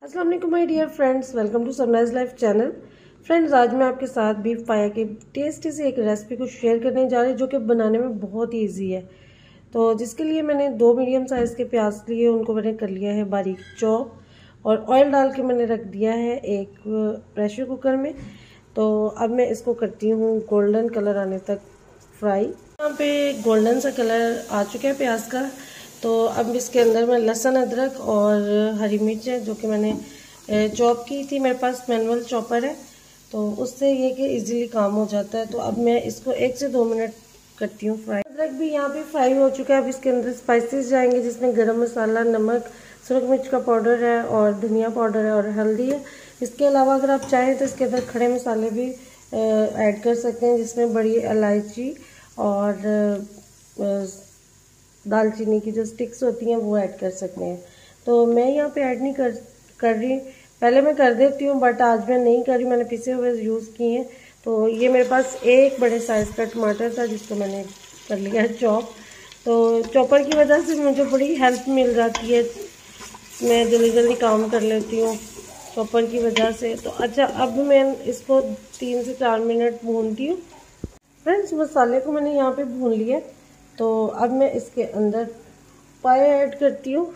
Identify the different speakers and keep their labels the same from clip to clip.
Speaker 1: अस्सलाम वालेकुम my dear friends, welcome to sunrise life channel. Friends, आज मैं आपके साथ बीफ पाया की टेस्टी सी एक रेसिपी को शेयर करने जा रही हूँ जो कि बनाने में बहुत ही ईजी है। तो जिसके लिए मैंने 2 मीडियम साइज़ के प्याज लिए, उनको मैंने कर लिया है बारीक चॉप और ऑयल डाल के मैंने रख दिया है एक प्रेशर कुकर में। तो अब मैं इसको करती हूँ गोल्डन कलर आने तक फ्राई। यहाँ पे गोल्डन सा कलर आ चुका है प्याज का। तो अब इसके अंदर मैं लहसुन, अदरक और हरी मिर्च है जो कि मैंने चॉप की थी। मेरे पास मैनुअल चॉपर है तो उससे ये कि इजीली काम हो जाता है। तो अब मैं इसको 1 से 2 मिनट करती हूँ फ्राई। अदरक भी यहाँ पे फ्राई हो चुका है। अब इसके अंदर स्पाइसेस जाएंगे जिसमें गरम मसाला, नमक, सुरख मिर्च का पाउडर है और धनिया पाउडर है और हल्दी है। इसके अलावा अगर आप चाहें तो इसके अंदर खड़े मसाले भी ऐड कर सकते हैं जिसमें बड़ी इलायची और दालचीनी की जो स्टिक्स होती हैं वो ऐड कर सकते हैं। तो मैं यहाँ पे ऐड नहीं कर रही। पहले मैं कर देती हूँ बट आज मैं नहीं कर रही, मैंने पिसे हुए यूज़ किए हैं। तो ये मेरे पास एक बड़े साइज़ का टमाटर था जिसको मैंने कर लिया है चॉप। तो चॉपर की वजह से मुझे बड़ी हेल्प मिल जाती है, मैं जल्दी जल्दी काम कर लेती हूँ चॉपर की वजह से। तो अच्छा, अब मैं इसको 3 से 4 मिनट भूनती हूँ। फ्रेंड्स, मसाले को मैंने यहाँ पे भून लिया। तो अब मैं इसके अंदर पाया ऐड करती हूँ।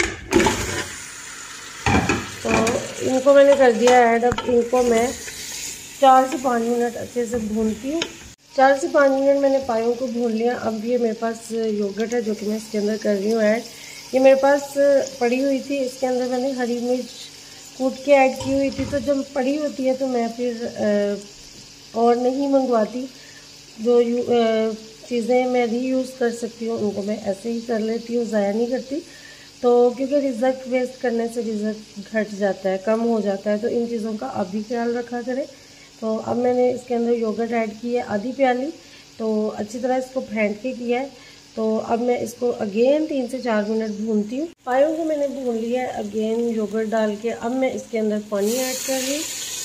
Speaker 1: तो इनको मैंने कर दिया ऐड। अब इनको मैं 4 से 5 मिनट अच्छे से भूनती हूँ। 4 से 5 मिनट मैंने पायों को भून लिया। अब ये मेरे पास योगर्ट है जो कि मैं इसके अंदर कर रही हूँ ऐड। ये मेरे पास पड़ी हुई थी, इसके अंदर मैंने हरी मिर्च कूट के ऐड की हुई थी। तो जब पड़ी होती है तो मैं फिर और नहीं मंगवाती। जो चीज़ें मैं रीयूज़ कर सकती हूँ उनको मैं ऐसे ही कर लेती हूँ, ज़ाया नहीं करती। तो क्योंकि रिज़ल्ट वेस्ट करने से रिज़ल्ट घट जाता है, कम हो जाता है। तो इन चीज़ों का आप भी ख्याल रखा करें। तो अब मैंने इसके अंदर योगर्ट ऐड की है आधी प्याली। तो अच्छी तरह इसको फेंट के किया है। तो अब मैं इसको अगेन 3 से 4 मिनट भूनती हूँ। पायों को मैंने भून लिया है अगेन योगर्ट डाल के। अब मैं इसके अंदर पानी ऐड कर रही हूँ।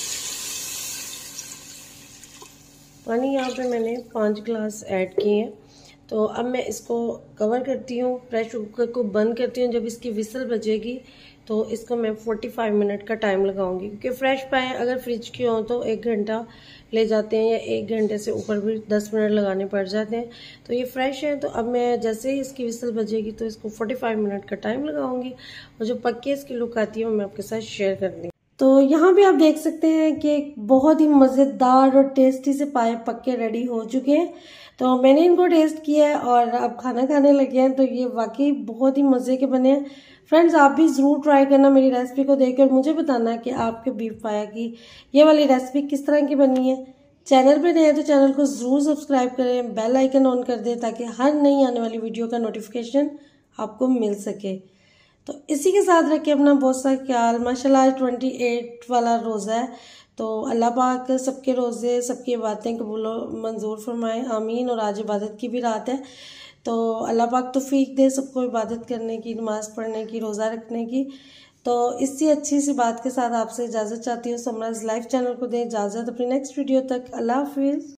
Speaker 1: पानी यहाँ पे मैंने 5 ग्लास ऐड किए हैं। तो अब मैं इसको कवर करती हूँ, प्रेशर कुकर को बंद करती हूँ। जब इसकी विसल बजेगी तो इसको मैं 45 मिनट का टाइम लगाऊंगी, क्योंकि फ्रेश पाए अगर फ्रिज के हों तो 1 घंटा ले जाते हैं या 1 घंटे से ऊपर भी 10 मिनट लगाने पड़ जाते हैं। तो ये फ्रेश है। तो अब मैं जैसे ही इसकी विसल बजेगी तो इसको 45 मिनट का टाइम लगाऊंगी और जो पक्के इसकी लुक आती है वो मैं आपके साथ शेयर कर दूँगी। तो यहाँ पे आप देख सकते हैं कि बहुत ही मज़ेदार और टेस्टी से पाए पक्के रेडी हो चुके हैं। तो मैंने इनको टेस्ट किया है और अब खाना खाने लगे हैं। तो ये वाकई बहुत ही मज़े के बने हैं। फ्रेंड्स, आप भी ज़रूर ट्राई करना मेरी रेसिपी को देखकर मुझे बताना कि आपके बीफ पाया की ये वाली रेसिपी किस तरह की बनी है। चैनल पर नए हैं तो चैनल को ज़रूर सब्सक्राइब करें, बेल आइकन ऑन कर दें ताकि हर नई आने वाली वीडियो का नोटिफिकेशन आपको मिल सके। तो इसी के साथ रखिए अपना बहुत सा ख्याल। माशाल्लाह 28 वाला रोज़ा है। तो अल्लाह पाक सबके रोज़े, सबकी बातें कबूल मंजूर फरमाए, आमीन। और आज इबादत की भी रात है। तो अल्लाह पाक तौफीक दे सबको इबादत करने की, नमाज़ पढ़ने की, रोज़ा रखने की। तो इसी अच्छी सी बात के साथ आपसे इजाज़त चाहती हूँ। सनराइज लाइफ चैनल को दें इजाज़त। अपनी नेक्स्ट वीडियो तक अल्लाह हाफिज़।